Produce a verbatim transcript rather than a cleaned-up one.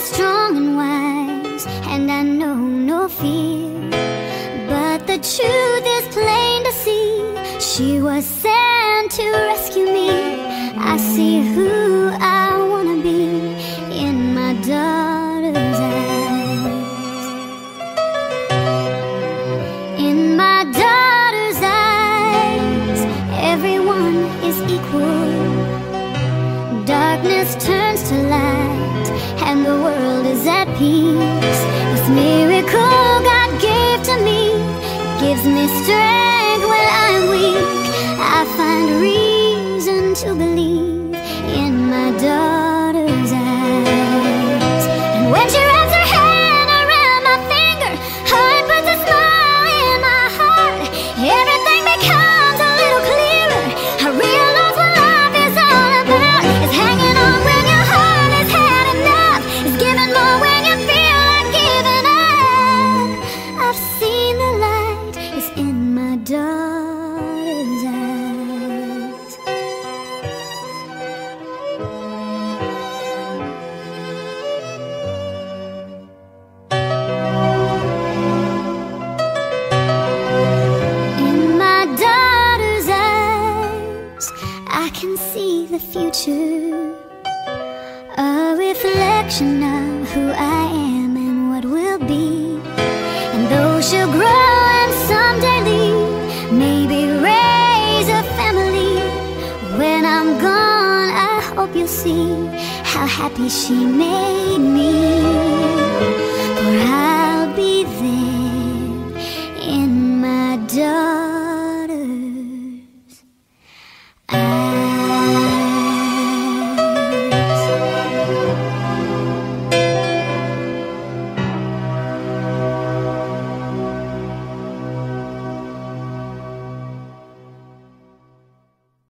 strong and wise, and I know no fear. But the truth is plain to see, she was sent to rescue me. I see who I wanna be in my daughter's eyes. In my daughter's eyes, everyone is equal. Darkness turns to light, and the world is at peace. This miracle God gave to me gives me strength when I'm weak. I find reason to believe in my daughter's eyes. And when she wraps her hand around my finger, oh, it puts a smile in my heart. Everything becomes a little clearer. I realize what life is all about. It's hanging on when your heart has had enough. It's giving more when you feel like giving up. I've seen the light is in my daughter's eyes. In my daughter's eyes, I can see the future, a reflection of who I am and what will be. And though she'll grow and someday leave, maybe raise a family, when I'm gone I hope you'll see how happy she made me.